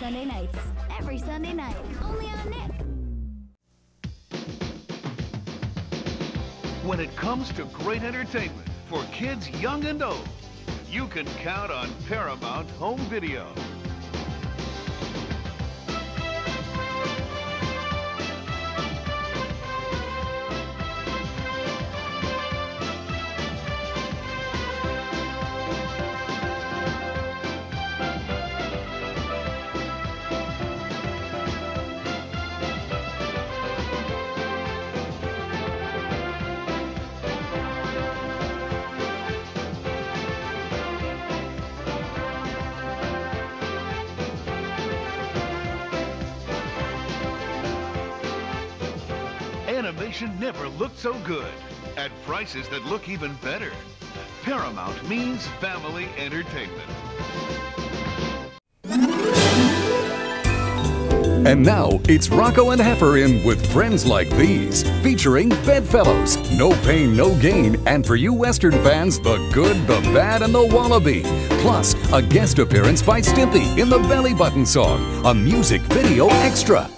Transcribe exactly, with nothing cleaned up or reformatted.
Sunday nights. Every Sunday night. Only on Nick. When it comes to great entertainment for kids young and old, you can count on Paramount Home Video. Animation never looked so good, at prices that look even better. Paramount means family entertainment. And now, it's Rocko and Heifer in With Friends Like These, featuring Bedfellows, No Pain, No Gain, and for you Western fans, The Good, the Bad, and the Wallaby. Plus, a guest appearance by Stimpy in the Belly Button song, a music video extra.